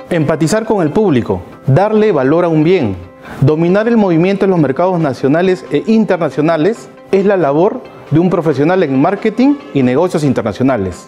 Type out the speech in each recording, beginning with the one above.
Empatizar con el público, darle valor a un bien, dominar el movimiento en los mercados nacionales e internacionales es la labor de un profesional en marketing y negocios internacionales.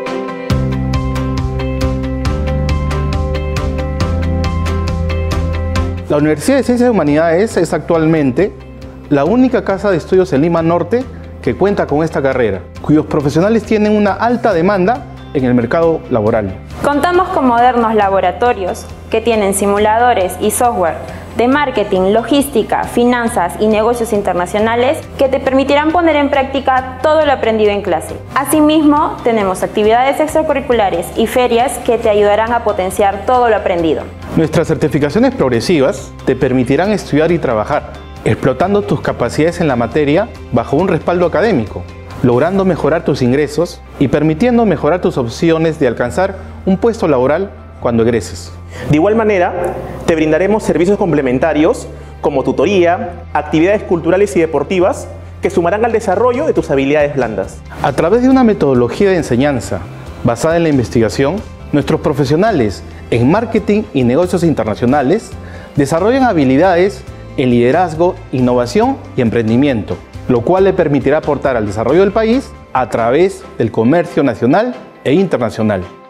La Universidad de Ciencias y Humanidades es actualmente la única casa de estudios en Lima Norte que cuenta con esta carrera, cuyos profesionales tienen una alta demanda en el mercado laboral. Contamos con modernos laboratorios que tienen simuladores y software de marketing, logística, finanzas y negocios internacionales que te permitirán poner en práctica todo lo aprendido en clase. Asimismo, tenemos actividades extracurriculares y ferias que te ayudarán a potenciar todo lo aprendido. Nuestras certificaciones progresivas te permitirán estudiar y trabajar, explotando tus capacidades en la materia bajo un respaldo académico, logrando mejorar tus ingresos y permitiendo mejorar tus opciones de alcanzar un puesto laboral cuando egreses. De igual manera, te brindaremos servicios complementarios como tutoría, actividades culturales y deportivas que sumarán al desarrollo de tus habilidades blandas. A través de una metodología de enseñanza basada en la investigación, nuestros profesionales en marketing y negocios internacionales desarrollan habilidades en liderazgo, innovación y emprendimiento, lo cual le permitirá aportar al desarrollo del país a través del comercio nacional e internacional.